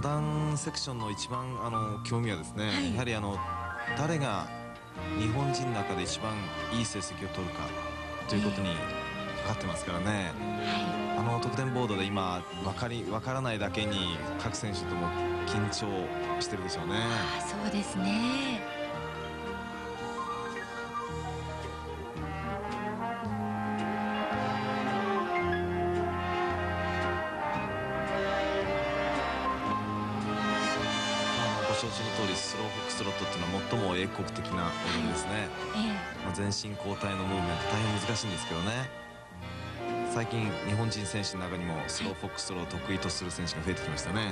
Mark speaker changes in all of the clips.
Speaker 1: ダンセクションの一番興味はですね、
Speaker 2: はい、
Speaker 1: やはり誰が日本人の中で一番いい成績を取るかということにかかってますからね。
Speaker 2: は
Speaker 1: 得点ボードで今わからないだけに各選手とも緊張してるでしょうね。
Speaker 2: い、そうですね。
Speaker 1: ご承知の通りスローフォックストロットっていうのは最も英国的な踊りですね。全身交代のムーブメント大変難しいんですけどね。最近日本人選手の中にもスローフォックストローを得意とする選手が増えてきましたね。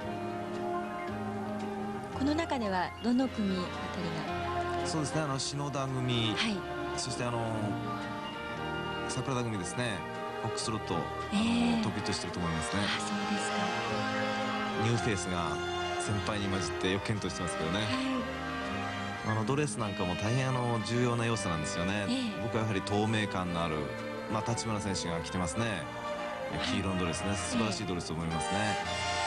Speaker 2: この中ではどの組あたりが。
Speaker 1: そうですね、篠田組、
Speaker 2: はい、
Speaker 1: そして桜田組ですね、フォックストロット、得意としてると思いますね。
Speaker 2: そうですか。
Speaker 1: ニューフェイスが先輩に混じってよく検討してますけどね。ドレスなんかも大変重要な要素なんですよね。僕はやはり透明感のある、立花選手が着てますね。黄色のドレスね、素晴らしいドレスと思いますね。